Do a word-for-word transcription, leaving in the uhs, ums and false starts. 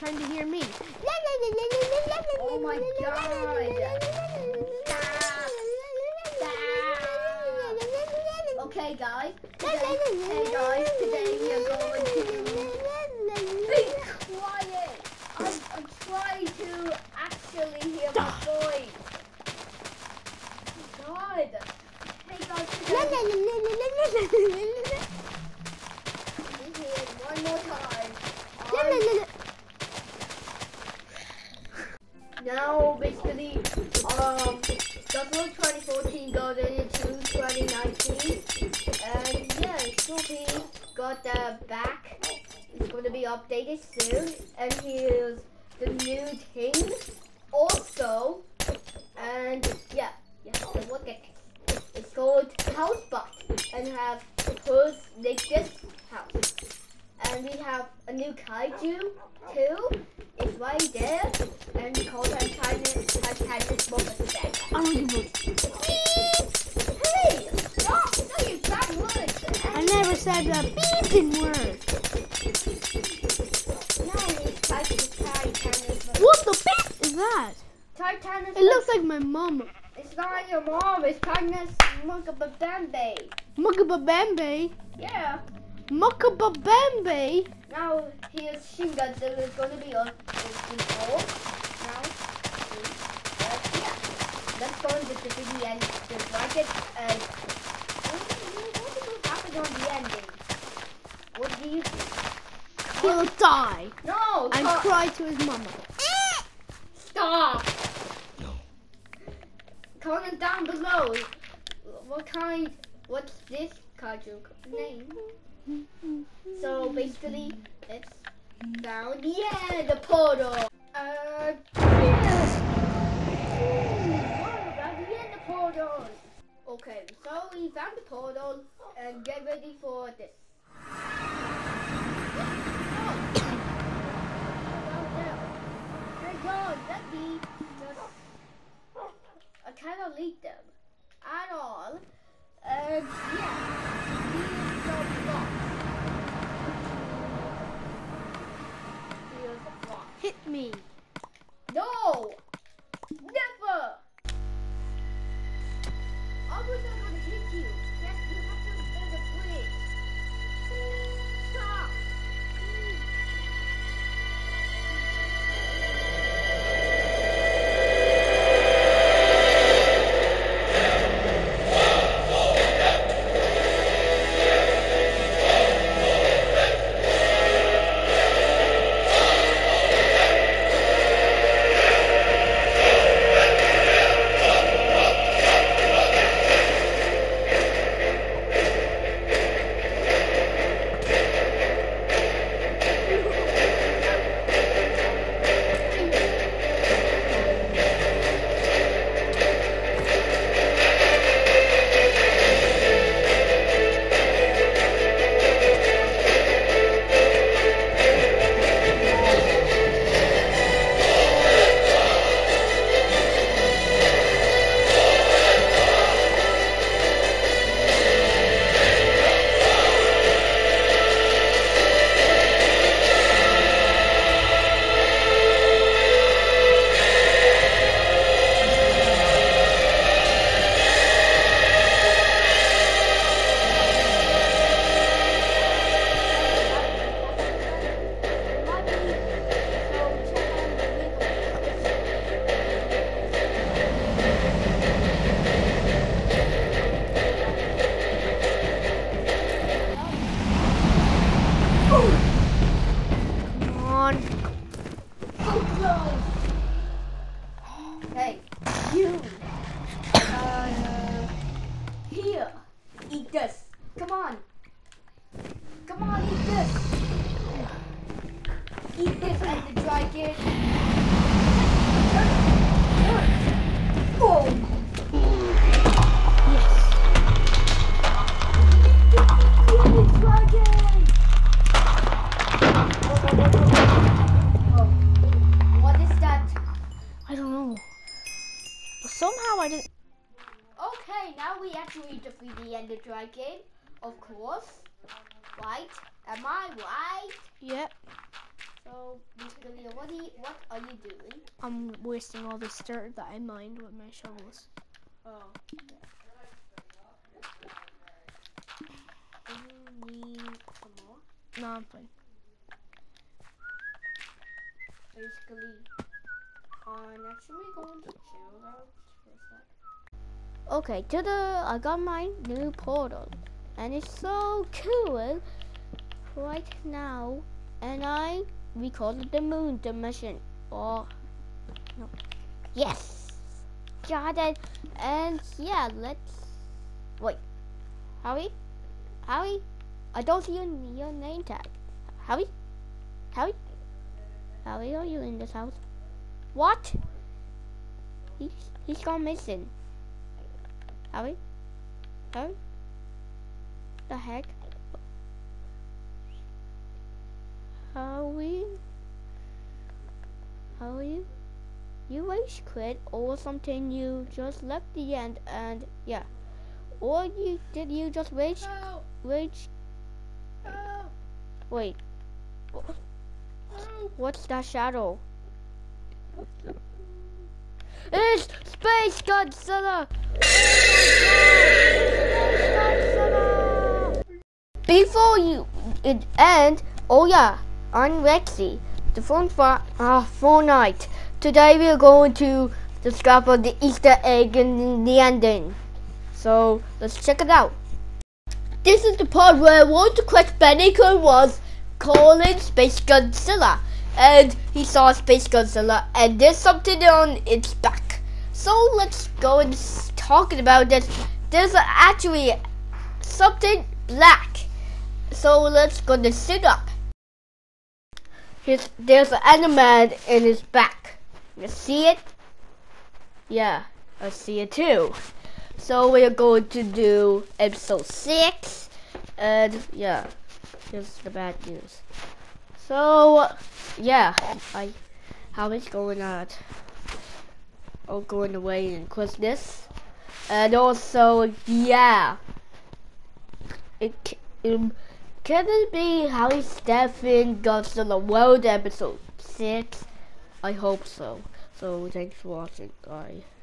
trying to hear me. Oh my god. Stop. Stop. Okay guys. Today, hey guys, today we are going to be quiet. I'm, I'm trying to actually hear my voice. God. Hey guys, today. One more time. I, now, basically, um, Godzilla twenty fourteen got into twenty nineteen, and yeah, Snoopy got the back. It's going to be updated soon, and here's the new thing also, and yeah, yeah, so look at it. It's called Housebot, and have hoods like this house. And we have a new kaiju too. It's right there. And we call it Titanic Titanic Moment Set. I don't give a Hey! Stop! No, you bad words! I never said a beeping word. No, it's Titanic. What the beep is that? Titanic. It looks like my mom. It's not your mom. It's Titanic Munkababambe. Mukababambe. Yeah. Mukababambe. Now here's Shin Godzilla is going to be on installed. Now, uh, yeah, let's go into the video and just like it. And what will happen on the ending? What do you think? He'll die No, and stop. cry to his mama. Stop. No. Comment down below. What kind? What's this kaiju name? So basically, it's down. Yeah, the portal. Uh, yes. Ooh, what about the end of portal? Okay, so we found the portal and get ready for this. Hey God, let me just. I cannot lead them at all. And yeah, here's the block. Here's the block. Hit me. No! Never! I was not gonna hit you. Yes, you have to build a bridge. Stop! Hey, you. Uh, here. Eat this. Come on. Come on, eat this. Eat this and the dragon. Oh. Yes. Eat the dragon. Oh. What is that? I don't know. But somehow I didn't. Okay, now we actually defeat the Ender Dragon, of course. Right? Am I right? Yep. So, basically, what What, do you, what are you doing? I'm wasting all this dirt that I mined with my shovels. Oh. You need some more? No, I'm fine. Basically, uh, next we're going to chill out for a sec. Okay, to the I got my new portal, and it's so cool right now. And I we call it the moon dimension. Or no, yes, got it. And yeah, let's wait. Howie, Howie, I don't see your your name tag. Howie, Howie, Howie, are you in this house? What? He's he's gone missing. Howie? Howie? The heck? Howie? Howie? You rage quit or something, you just left the end and yeah. Or you did you just rage No! rage No! wait. No! What's that shadow? It's Space Godzilla! Before you it end, oh yeah, I'm Rexy, the phone for uh, Fortnite. Today we are going to discover the Easter egg in the ending. So let's check it out. This is the part where Walter Quest Bandicoot was calling Space Godzilla, and he saw Space Godzilla, and there's something on its back. So let's go and talk about this. There's actually something black. So let's go to sit up. Here's, there's an animal in his back. You see it? Yeah, I see it too. So we're going to do episode six, and yeah, here's the bad news. So yeah, I how it's going on. Oh, going away in Christmas, and also yeah, it um. Can it be Harry Stephen Godzilla World episode six? I hope so. So thanks for watching, guys.